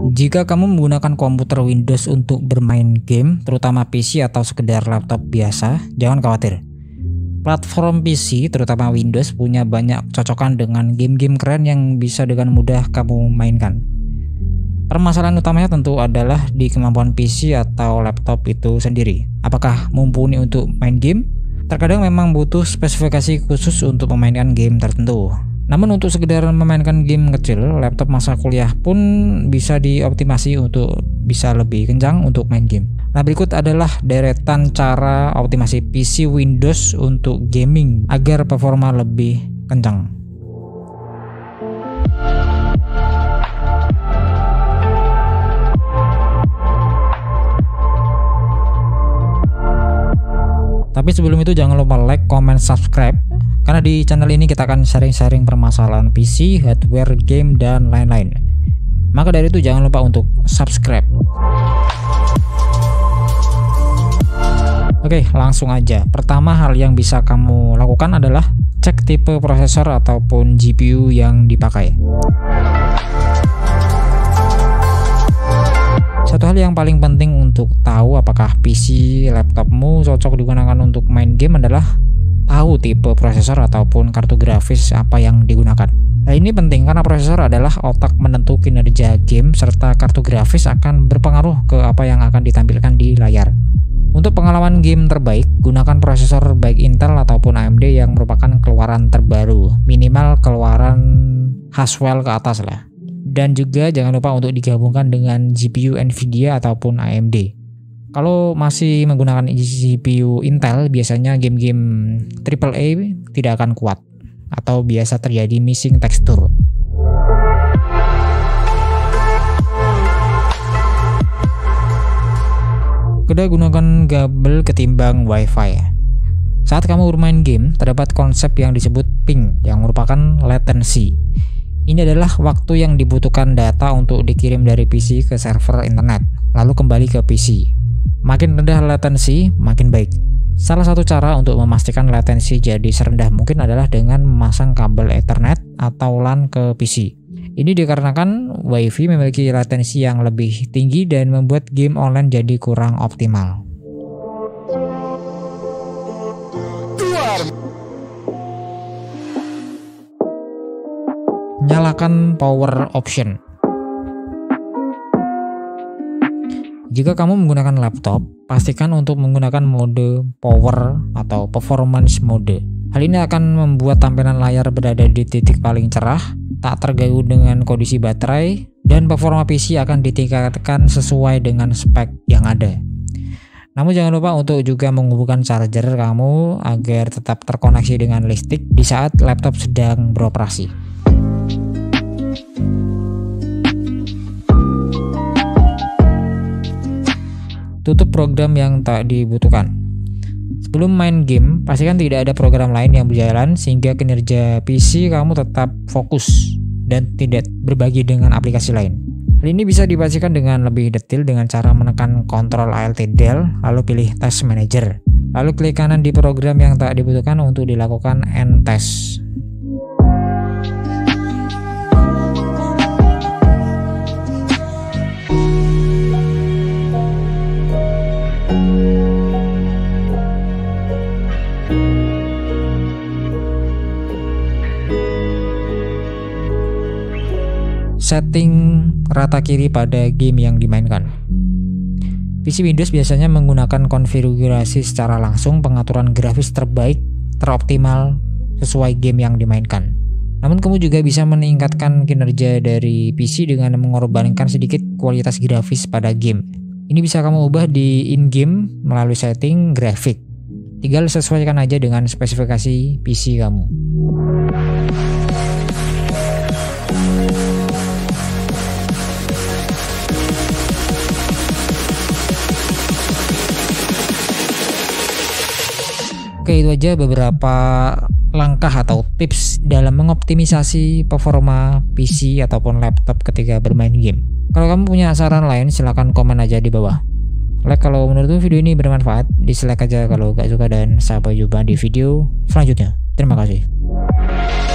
Jika kamu menggunakan komputer Windows untuk bermain game, terutama PC atau sekedar laptop biasa, jangan khawatir. Platform PC, terutama Windows, punya banyak cocokan dengan game-game keren yang bisa dengan mudah kamu mainkan. Permasalahan utamanya tentu adalah di kemampuan PC atau laptop itu sendiri. Apakah mumpuni untuk main game? Terkadang memang butuh spesifikasi khusus untuk memainkan game tertentu. Namun untuk sekedar memainkan game kecil, laptop masa kuliah pun bisa dioptimasi untuk bisa lebih kencang untuk main game. Nah, berikut adalah deretan cara optimasi PC Windows untuk gaming agar performa lebih kencang. Tapi sebelum itu jangan lupa like, comment, subscribe. Karena di channel ini kita akan sharing-sharing permasalahan PC, hardware, game, dan lain-lain. Maka dari itu jangan lupa untuk subscribe. Oke, langsung aja. Pertama hal yang bisa kamu lakukan adalah cek tipe prosesor ataupun GPU yang dipakai. Satu hal yang paling penting untuk tahu apakah PC laptopmu cocok digunakan untuk main game adalah tahu tipe prosesor ataupun kartu grafis apa yang digunakan. Nah, ini penting karena prosesor adalah otak menentu kinerja game serta kartu grafis akan berpengaruh ke apa yang akan ditampilkan di layar. Untuk pengalaman game terbaik, gunakan prosesor baik Intel ataupun AMD yang merupakan keluaran terbaru, minimal keluaran Haswell ke atas lah. Dan juga jangan lupa untuk digabungkan dengan GPU Nvidia ataupun AMD. Kalau masih menggunakan GPU Intel, biasanya game-game AAA tidak akan kuat atau biasa terjadi missing tekstur. Kedua, gunakan kabel ketimbang WiFi. Saat kamu bermain game, terdapat konsep yang disebut ping yang merupakan latency. Ini adalah waktu yang dibutuhkan data untuk dikirim dari PC ke server internet, lalu kembali ke PC. Makin rendah latensi, makin baik. Salah satu cara untuk memastikan latensi jadi serendah mungkin adalah dengan memasang kabel Ethernet atau LAN ke PC. Ini dikarenakan WiFi memiliki latensi yang lebih tinggi dan membuat game online jadi kurang optimal. Nyalakan power option. Jika kamu menggunakan laptop, pastikan untuk menggunakan mode power atau performance mode. Hal ini akan membuat tampilan layar berada di titik paling cerah, tak terganggu dengan kondisi baterai, dan performa PC akan ditingkatkan sesuai dengan spek yang ada. Namun jangan lupa untuk juga menghubungkan charger kamu agar tetap terkoneksi dengan listrik di saat laptop sedang beroperasi. Tutup program yang tak dibutuhkan. Sebelum main game, pastikan tidak ada program lain yang berjalan sehingga kinerja PC kamu tetap fokus dan tidak berbagi dengan aplikasi lain. Hal ini bisa dipastikan dengan lebih detail dengan cara menekan Ctrl Alt Del, lalu pilih Task Manager. Lalu klik kanan di program yang tak dibutuhkan untuk dilakukan End Task. Setting rata kiri pada game yang dimainkan. PC Windows biasanya menggunakan konfigurasi secara langsung pengaturan grafis terbaik, teroptimal sesuai game yang dimainkan. Namun kamu juga bisa meningkatkan kinerja dari PC dengan mengorbankan sedikit kualitas grafis pada game. Ini bisa kamu ubah di in-game melalui setting grafik. Tinggal sesuaikan aja dengan spesifikasi PC kamu. Oke, itu aja beberapa langkah atau tips dalam mengoptimisasi performa PC ataupun laptop ketika bermain game. Kalau kamu punya saran lain, silahkan komen aja di bawah. Like kalau menurut video ini bermanfaat, dislike aja kalau gak suka, dan sampai jumpa di video selanjutnya. Terima kasih.